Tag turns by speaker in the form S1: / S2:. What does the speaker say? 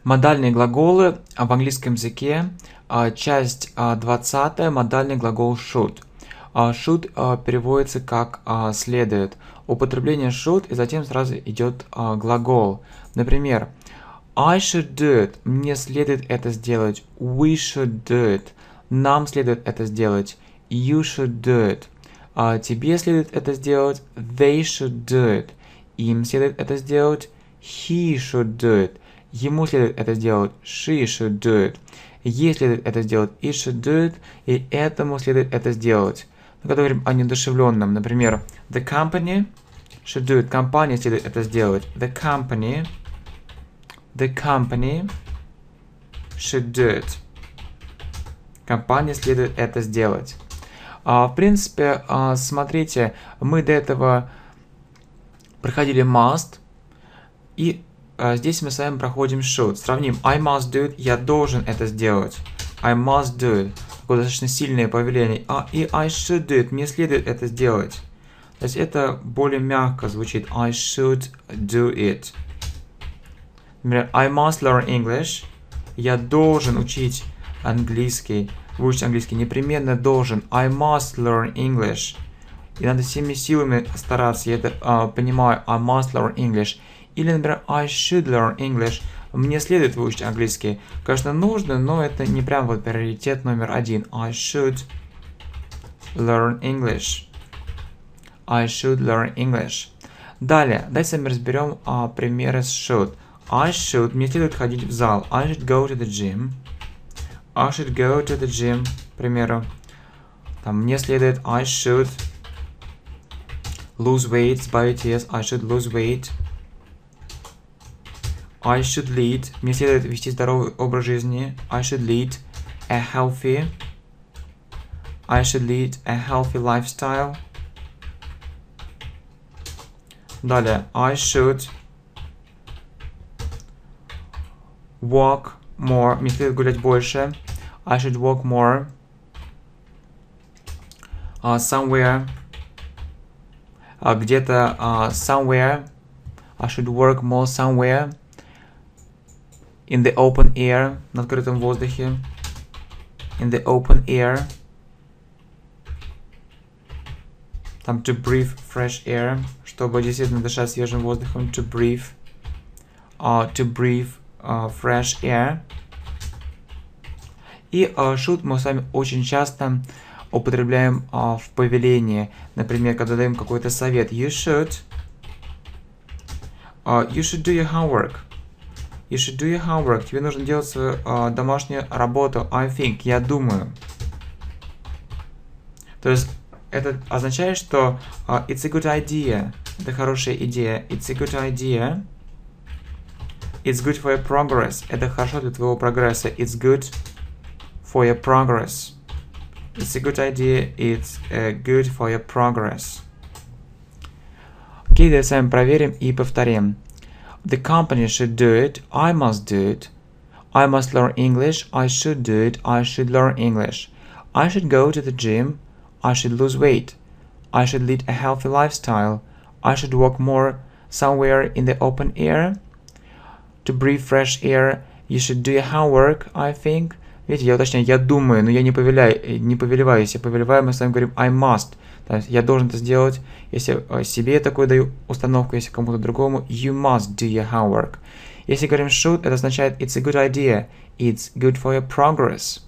S1: Модальные глаголы в английском языке, часть 20, модальный глагол should. Should переводится как следует. Употребление should, и затем сразу идет глагол. Например, I should do it. Мне следует это сделать. We should do it. Нам следует это сделать. You should do it. Тебе следует это сделать. They should do it. Им следует это сделать. He should do it. Ему следует это сделать. She should do it. Ей следует это сделать. It should do it. И этому следует это сделать. Когда говорим о неодушевленном, например, the company should do it. Компания следует это сделать. The company should do it. Компания следует это сделать. В принципе, смотрите, мы до этого проходили must, и здесь мы с вами проходим should. Сравним. I must do it. Я должен это сделать. I must do it. Такое достаточно сильное повеление. И I should do it. Мне следует это сделать. То есть это более мягко звучит. I should do it. Например, I must learn English. Я должен учить английский. Выучить английский. Непременно должен. I must learn English. И надо всеми силами стараться. Я это понимаю. I must learn English. Или, например, I should learn English. Мне следует выучить английский. Конечно, нужно, но это не прям вот приоритет номер один. I should learn English. I should learn English. Далее, давайте с вами разберем примеры с should. I should, мне следует ходить в зал. I should go to the gym. I should go to the gym. К примеру, там мне следует I should lose weight, сбавить вес. I should lose weight. I should lead. Мне следует вести здоровый образ жизни. I should lead a healthy. I should lead a healthy lifestyle. Далее, I should walk more. Мне следует гулять больше. I should walk more. Somewhere. Где-то somewhere. I should work more somewhere. In the open air. На открытом воздухе. In the open air. Там to breathe fresh air. Чтобы действительно дышать свежим воздухом. To breathe. To breathe fresh air. И should мы с вами очень часто употребляем в повелении. Например, когда даем какой-то совет. You should do your homework. You should do your homework. Тебе нужно делать свою домашнюю работу. I think. Я думаю. То есть это означает, что it's a good idea. Это хорошая идея. It's a good idea. It's good for your progress. Это хорошо для твоего прогресса. It's good for your progress. It's a good idea. It's good for your progress. Окей, давайте с вами проверим и повторим. The company should do it. I must do it. I must learn English. I should do it. I should learn English. I should go to the gym. I should lose weight. I should lead a healthy lifestyle. I should walk more somewhere in the open air. To breathe fresh air. You should do your homework, I think. Видите, я уточняю, я думаю, но я не повелеваю. Если повелеваю, мы с вами говорим I must. То есть я должен это сделать. Если себе такую даю установку, если кому-то другому, you must do your homework. Если говорим should, это означает it's a good idea. It's good for your progress.